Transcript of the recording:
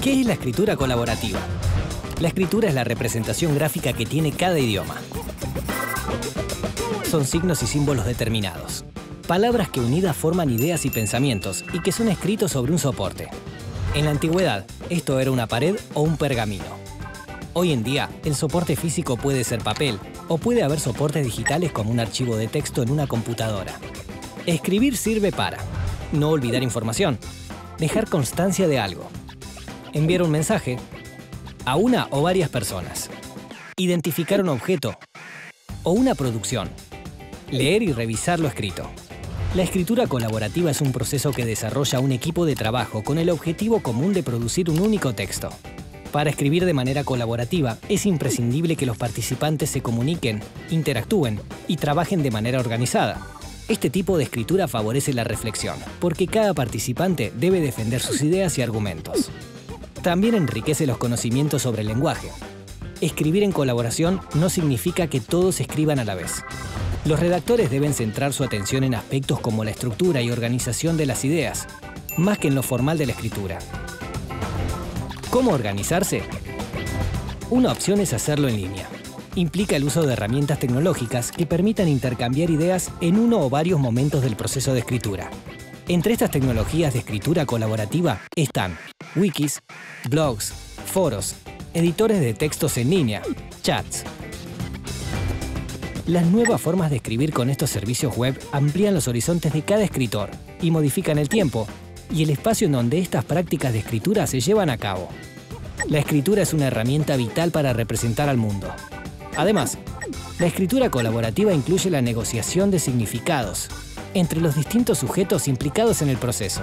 ¿Qué es la escritura colaborativa? La escritura es la representación gráfica que tiene cada idioma. Son signos y símbolos determinados. Palabras que unidas forman ideas y pensamientos y que son escritos sobre un soporte. En la antigüedad, esto era una pared o un pergamino. Hoy en día, el soporte físico puede ser papel o puede haber soportes digitales como un archivo de texto en una computadora. Escribir sirve para no olvidar información, dejar constancia de algo, enviar un mensaje a una o varias personas, identificar un objeto o una producción, leer y revisar lo escrito. La escritura colaborativa es un proceso que desarrolla un equipo de trabajo con el objetivo común de producir un único texto. Para escribir de manera colaborativa, es imprescindible que los participantes se comuniquen, interactúen y trabajen de manera organizada. Este tipo de escritura favorece la reflexión, porque cada participante debe defender sus ideas y argumentos. También enriquece los conocimientos sobre el lenguaje. Escribir en colaboración no significa que todos escriban a la vez. Los redactores deben centrar su atención en aspectos como la estructura y organización de las ideas, más que en lo formal de la escritura. ¿Cómo organizarse? Una opción es hacerlo en línea. Implica el uso de herramientas tecnológicas que permitan intercambiar ideas en uno o varios momentos del proceso de escritura. Entre estas tecnologías de escritura colaborativa están wikis, blogs, foros, editores de textos en línea, chats. Las nuevas formas de escribir con estos servicios web amplían los horizontes de cada escritor y modifican el tiempo y el espacio en donde estas prácticas de escritura se llevan a cabo. La escritura es una herramienta vital para representar al mundo. Además, la escritura colaborativa incluye la negociación de significados entre los distintos sujetos implicados en el proceso.